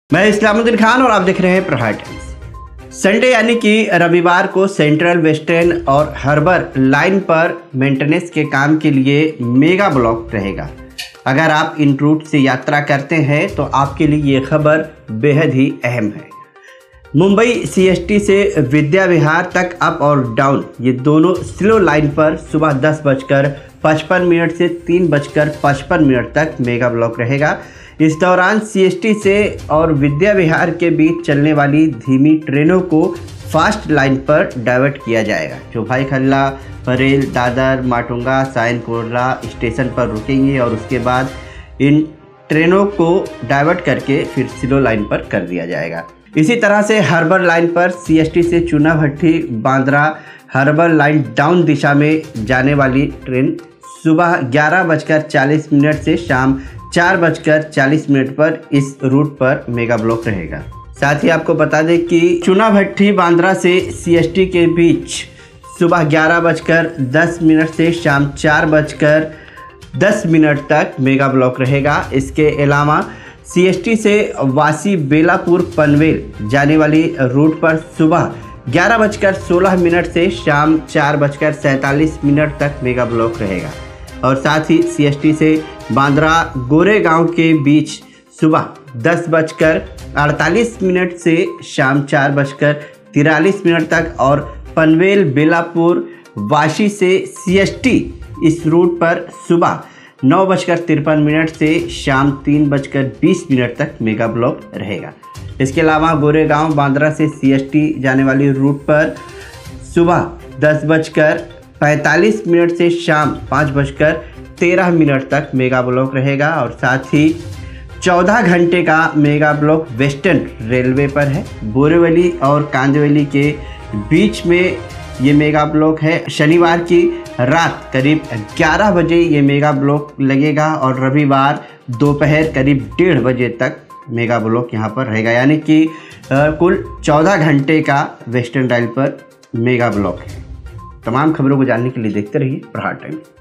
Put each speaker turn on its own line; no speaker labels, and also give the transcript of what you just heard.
मैं इस्लामुद्दीन खान और आप देख रहे हैं प्रहार टाइम्स। संडे यानी कि रविवार को सेंट्रल वेस्टर्न और हार्बर लाइन पर मेंटेनेंस के काम के लिए मेगा ब्लॉक रहेगा। अगर आप इन रूट से यात्रा करते हैं तो आपके लिए ये खबर बेहद ही अहम है। मुंबई सीएसटी से विद्या विहार तक अप और डाउन ये दोनों स्लो लाइन पर सुबह 10:55 से 3:55 तक मेगा ब्लॉक रहेगा। इस दौरान सीएसटी से और विद्या विहार के बीच चलने वाली धीमी ट्रेनों को फास्ट लाइन पर डाइवर्ट किया जाएगा, जो भाई खल्ला, परेल, दादर, माटुंगा, साइन कोरला स्टेशन पर रुकेंगे और उसके बाद इन ट्रेनों को डाइवर्ट करके फिर स्लो लाइन पर कर दिया जाएगा। इसी तरह से हार्बर लाइन पर सीएसटी से Chunabhatti, Bandra, harbour line down दिशा में जाने वाली ट्रेन सुबह 11:40 से शाम 4:40 पर इस रूट पर मेगा ब्लॉक रहेगा। साथ ही आपको बता दें कि चुनाभट्टी बांद्रा से सीएसटी के बीच सुबह 11:10 से शाम 4:10 तक मेगा ब्लॉक रहेगा। इसके अलावा सीएसटी से वासी बेलापुर पनवेल जाने वाली रूट पर सुबह 11:16 से शाम 4:47 तक मेगा ब्लॉक रहेगा। और साथ ही सीएसटी से बांद्रा गोरेगांव के बीच सुबह 10:48 से शाम 4:43 तक और पनवेल बेलापुर वाशी से सीएसटी इस रूट पर सुबह 9:53 से शाम 3:20 तक मेगा ब्लॉक रहेगा। इसके अलावा गोरेगांव बांद्रा से सीएसटी जाने वाली रूट पर सुबह 10:45 से शाम 5:13 तक मेगा ब्लॉक रहेगा। और साथ ही 14 घंटे का मेगा ब्लॉक वेस्टर्न रेलवे पर है। बोरीवली और कांदिवली के बीच में ये मेगा ब्लॉक है। शनिवार की रात करीब 11 बजे ये मेगा ब्लॉक लगेगा और रविवार दोपहर करीब 1:30 बजे तक मेगा ब्लॉक यहाँ पर रहेगा, यानी कि कुल 14 घंटे का वेस्टर्न रेल पर मेगा ब्लॉक है। तमाम खबरों को जानने के लिए देखते रहिए प्रहार टाइम्स।